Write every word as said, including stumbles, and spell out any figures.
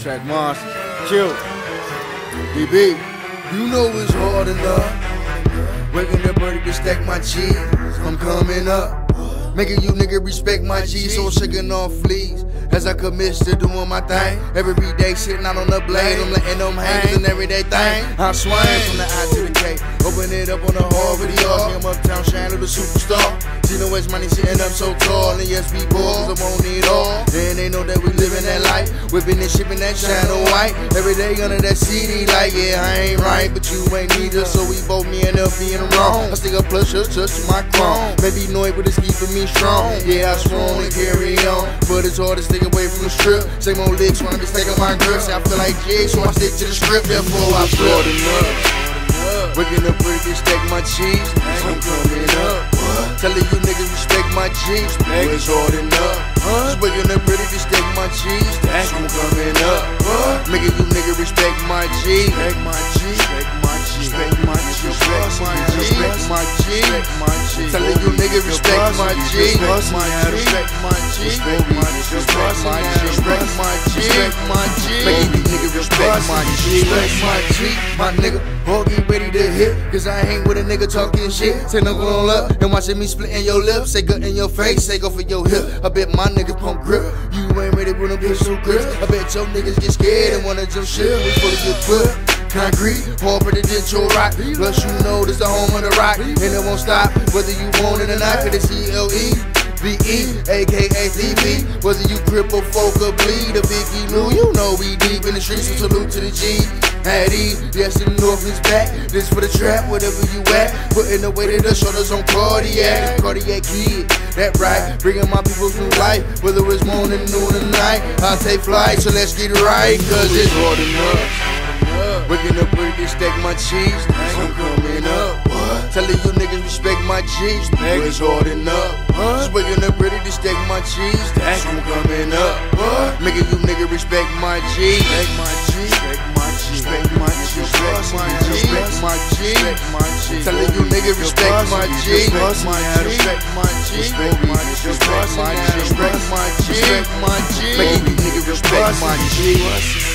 Track monster. Chill. B B. You know it's hard enough. Waking up early to stack my cheese. I'm coming up. Making you nigga respect my G, so shaking off fleas. As I commit to doing my thing. Every day sitting out on the blade, I'm letting them hang, an everyday thing. I swing from the I to the K. Open it up on the hall video. I'm uptown shining the superstar. See no West money sitting up so tall. And yes, we boys, I want it all. And they know that we living that life. Whipping and shipping that channel white. Every day under that C D like, yeah, I ain't right, but you ain't neither. So we both me and up being wrong. I stick a plus just touch my chrome. Maybe know it, but it's keeping me strong. Yeah, I strong and carry on. But it's hard to stick away from the strip. Same old licks when I'm just taking my grips. I feel like Jay, so I stick to the script. Therefore I floored enough. Waking up ready to stack my cheese. I'm coming up. Telling you niggas respect my G's. It's hard enough. Just waking up ready to stack my cheese. I'm coming up. Making you niggas respect my G. Respect my G. Respect my G. Respect my G. Respect my G. Respect my G. Telling you niggas respect my G. Respect my G. Respect my G. Respect my G. Respect my G. Respect my G. Respect my G. Making you niggas respect my G. Respect my G. My nigga, all get ready to hit. Cause I ain't with a nigga talking shit. Say no going up and watching me splitting your lips. Say good in your face, say go for your hip. I bet my niggas pump grip. You ain't ready with them pistol grips. I bet your niggas get scared and wanna jump shit. We full of your clip. Concrete, harder than your rock. Plus you know this the home of the rock. And it won't stop whether you want it or not. Cause it's C L E V E, aka T V. Whether you grip or folk or bleed, a Biggie Lou, you know we deep in the streets. So salute to the G. At E, yes, the North is back. This for the trap, whatever you at. Putting the weight of the shoulders on cardiac. Cardiac kid, that right. Bringing my people through life. Whether it's morning, noon, or night. I take flight, so let's get it right. Cause it's hard enough. Waking up ready to stack my cheese. I'm coming up. Telling you niggas respect my G's. It's hard enough. Just waking up ready to stack my cheese. I'm coming up. Making you niggas respect my G. Respect my G. Respect my G. Respect my G. Respect my G. Respect my G. Telling you niggas respect my G. Respect my G. Respect my G. Respect my G. Respect my G. Respect my G. Making you niggas respect my G.